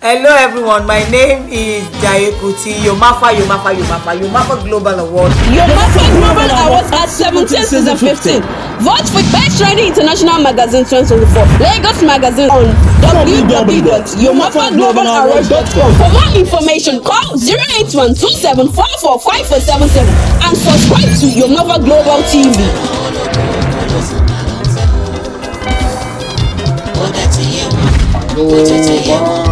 Hello everyone, my name is Yomafa Global Award. Yomafa Global Awards at 17th season 15. Vote for Best Trending International Magazine 2024. Lagos Magazine on www.yomafaglobalaward.com. For more information, call 08127445477 and subscribe to Yomafa Global TV. Oh,